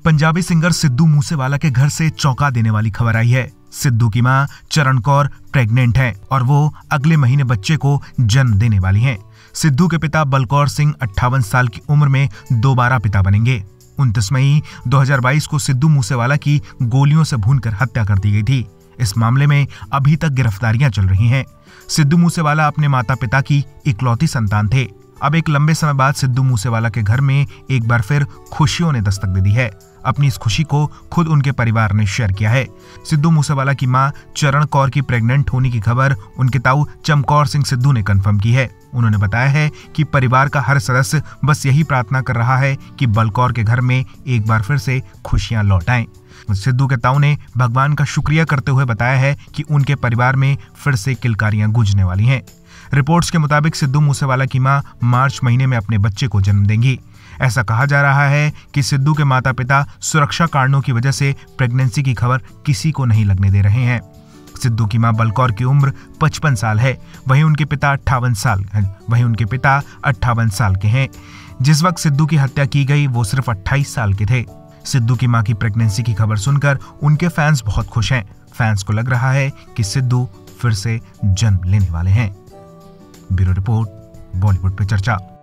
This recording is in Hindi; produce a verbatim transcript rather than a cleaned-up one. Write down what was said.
पंजाबी सिंगर सिद्धू मूसेवाला के घर से चौंका देने वाली खबर आई है। सिद्धू की मां चरण कौर प्रेग्नेंट हैं और वो अगले महीने बच्चे को जन्म देने वाली हैं। सिद्धू के पिता बलकौर सिंह अट्ठावन साल की उम्र में दोबारा पिता बनेंगे। उनतीस मई दो हज़ार बाईस को सिद्धू मूसेवाला की गोलियों से भूनकर हत्या कर दी गई थी। इस मामले में अभी तक गिरफ्तारियां चल रही हैं। सिद्धू मूसेवाला अपने माता पिता की इकलौती संतान थे। अब एक लंबे समय बाद सिद्धू मूसेवाला के घर में एक बार फिर खुशियों ने दस्तक दे दी है। अपनी इस खुशी को खुद उनके परिवार ने शेयर किया है। सिद्धू मूसेवाला की मां चरण कौर की प्रेग्नेंट होने की खबर उनके ताऊ चमकौर सिंह सिद्धू ने कंफर्म की है। उन्होंने बताया है कि परिवार का हर सदस्य बस यही प्रार्थना कर रहा है कि बलकौर के घर में एक बार फिर से खुशियां लौट आएं। सिद्धू के ताऊ ने भगवान का शुक्रिया करते हुए बताया है कि उनके परिवार में फिर से किलकारियां गूंजने वाली हैं। रिपोर्ट्स के मुताबिक सिद्धू मूसेवाला की मां मार्च महीने में अपने बच्चे को जन्म देंगी। ऐसा कहा जा रहा है कि सिद्धू के माता पिता सुरक्षा कारणों की वजह से प्रेगनेंसी की खबर किसी को नहीं लगने दे रहे हैं। सिद्धू की मां बलकौर की उम्र पचपन साल है, वहीं उनके पिता अट्ठावन साल वहीं उनके पिता अट्ठावन साल के हैं। जिस वक्त सिद्धू की हत्या की गई वो सिर्फ अट्ठाईस साल के थे। सिद्धू की मां की प्रेगनेंसी की खबर सुनकर उनके फैंस बहुत खुश हैं। फैंस को लग रहा है कि सिद्धू फिर से जन्म लेने वाले हैं। ब्यूरो रिपोर्ट, बॉलीवुड पे चर्चा।